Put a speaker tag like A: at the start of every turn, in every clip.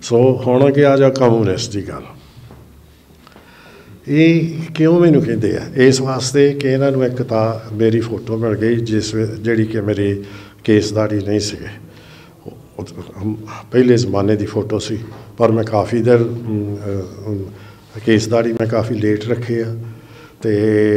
A: सो हुण कि आ जा कम्यूनिस्ट की गल ये क्यों मैनू कहते हैं इस वास्ते कि इन्होंने एक किताब मेरी फोटो मिल गई जिस जी कि मेरी केसदारी नहीं सी पहले ज़माने की फोटो सी पर मैं काफ़ी देर केसदारी मैं काफ़ी लेट रखे तो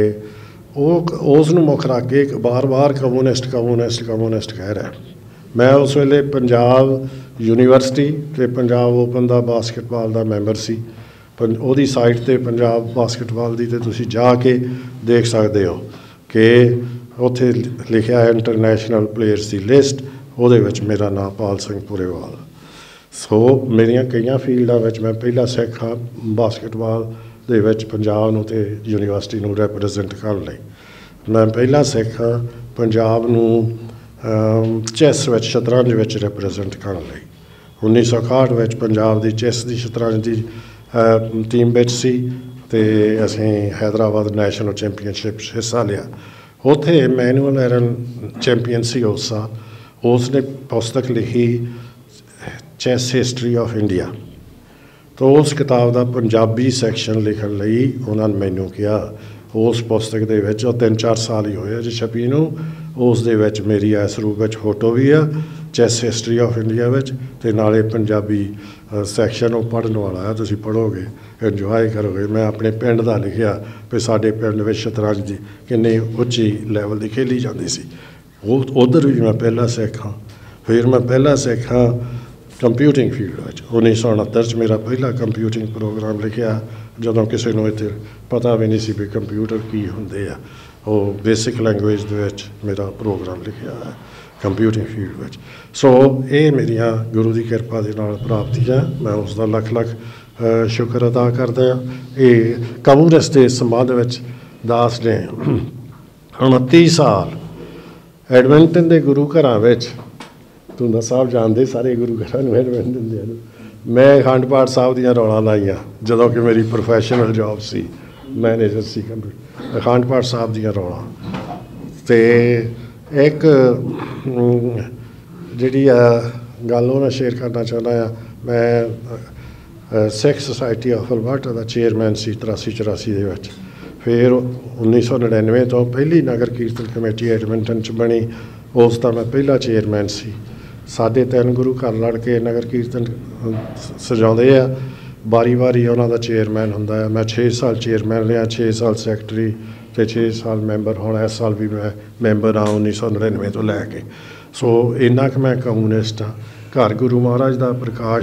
A: उसनों मुख रख के बार बार कम्यूनिस्ट कम्यूनिस्ट कम्यूनिस्ट कह रहा मैं उस वेले पंजाब यूनीवर्सिटी ते पंजाब ओपन का बास्केटबॉल का मैंबर सी ਉਹਦੀ ਸਾਈਟ ਤੇ ਪੰਜਾਬ ਬਾਸਕਟਬਾਲ ਦੀ ਤੇ ਤੁਸੀਂ ਜਾ ਕੇ ਦੇਖ ਸਕਦੇ ਹੋ ਕਿ ਉੱਥੇ ਲਿਖਿਆ ਹੈ ਇੰਟਰਨੈਸ਼ਨਲ ਪਲੇਅਰਸ ਦੀ ਲਿਸਟ ਉਹਦੇ ਵਿੱਚ ਮੇਰਾ ਨਾਮ ਪਾਲ ਸਿੰਘ ਪੁਰੇਵਾਲ ਸੋ ਮੇਰੀਆਂ ਕਈਆਂ ਫੀਲਡਾਂ ਵਿੱਚ ਮੈਂ ਪਹਿਲਾ ਸਿੱਖ ਹਾਂ ਬਾਸਕਟਬਾਲ ਦੇ ਵਿੱਚ ਪੰਜਾਬ ਨੂੰ ਤੇ ਯੂਨੀਵਰਸਿਟੀ ਨੂੰ ਰੈਪਰੈਜ਼ੈਂਟ ਕਰਨ ਲਈ ਮੈਂ ਪਹਿਲਾ ਸਿੱਖ ਹਾਂ ਪੰਜਾਬ ਨੂੰ ਚੈਸ ਵਿੱਚ ਸ਼ਤਰੰਜ ਵਿੱਚ ਰੈਪਰੈਜ਼ੈਂਟ ਕਰਨ ਲਈ 1961 ਵਿੱਚ ਪੰਜਾਬ ਦੀ ਚੈਸ ਦੀ ਸ਼ਤਰੰਜ ਦੀ टीम बिच सी ते असीं हैदराबाद नैशनल चैंपीयनशिप हिस्सा लिया उत्थे मैनुअल एरन चैंपीयन सी उस साल उसने पुस्तक लिखी चैस हिस्टरी ऑफ इंडिया तो उस किताब का पंजाबी सैक्शन लिखण लई उन्होंने मैनू कहा उस पुस्तक दे विच 3-4 साल ही होए जी छपी नूं उस दे विच मेरी इस रूप में फोटो भी आ चैस हिस्टरी ऑफ इंडिया ते नाले पंजाबी सैक्शन वो पढ़ने वाला है तुसीं पढ़ोगे इंजॉय करोगे मैं अपने पिंड का लिखिया भी साडे पिंड विच शतरंज की किन्नी उच्ची लैवल की खेली जाती सी उधर भी मैं पहला सिख हाँ फिर मैं पहला सिख हाँ कंप्यूटिंग फील्ड में 1969 मेरा पहला कंप्यूटिंग प्रोग्राम लिखिया जदों किसी को इत्थे पता भी नहीं सी भी कंप्यूटर की होंदे आ वो बेसिक लैंगुएज दे विच मेरा प्रोग्राम लिखिया है कंप्यूटिंग फील्ड में सो ये मेरिया गुरु की कृपा के नाल प्राप्तियां मैं उसका लख लख शुक्र अदा करदा ये कम्यूनिस्ट के संबंध में दास ने 29 साल एडमिंटन के गुरु घर तुंदा साहब जानते सारे गुरु घर एडमिंटन मैं अखंड पाठ साहब दियां रौला लाइया जदों कि मेरी प्रोफैशनल जॉब सी मैनेजर सी अखंड पाठ साहब दियां रौला तो एक जी गल वो शेयर करना चाहना मैं सिख सोसाइटी ऑफ अलबर्टा का चेयरमैन सी 83-84 फिर 1999 तो पहली नगर कीर्तन कमेटी एडमिंटन च बनी उसका मैं पहला चेयरमैन सी साढ़े 3 गुरु घर लड़ के नगर कीर्तन सजाते हैं बारी बारी उन्होंने चेयरमैन होंदा है मैं 6 साल चेयरमैन रहा 6 साल सैकटरी तो 6 साल मैंबर होना इस साल भी मैं मैंबर हाँ 1999 तो लैके सो इन्ना कि मैं कम्यूनिस्ट हाँ घर गुरु महाराज का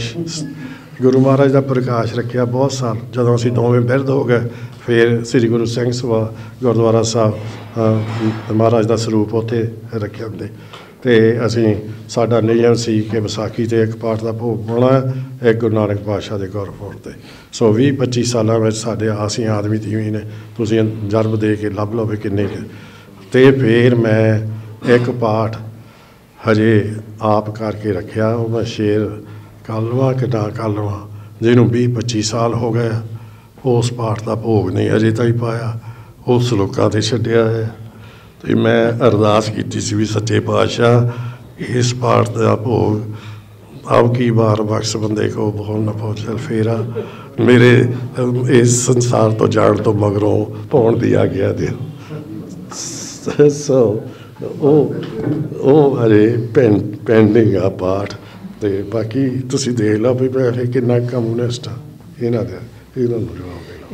A: प्रकाश रखा बहुत साल जदों असीं दोवें बिरध हो गए फिर श्री गुरु सिंह सभा गुरुद्वारा साहब महाराज का स्वरूप उत्थे रखे होंदे तो असीं साडा नियम सी कि विसाखी ते एक पाठ का भोग पाउणा एक गुरु नानक पातशाह के गुरपुरब ते सो 20-25 सालों में साडे आसी आदमी तीवी ने तुसीं जरब दे के लभ लो भी किन्ने तो फिर मैं एक पाठ हजे आप करके रखिया वो मैं शेर कर लवां कि ना कर लवां जिन्हों 20-25 साल हो गए उस पाठ का भोग नहीं अजे तक पाया उस लोगों ते छड्डिया है तो मैं अरदास की सी भी सच्चे पातशाह इस पाठ का भोग अब की बार बख्श बंदे को बोल न पहुँचल फेरा मेरे इस संसार तो जान तो मगरों पाउण दी आग्या दे सो वो अरे पेंडिंग आ पाठ तो बाकी तुसीं देख लो भी मैं किन्ना कम्यूनिस्ट हाँ इन्हों जवाब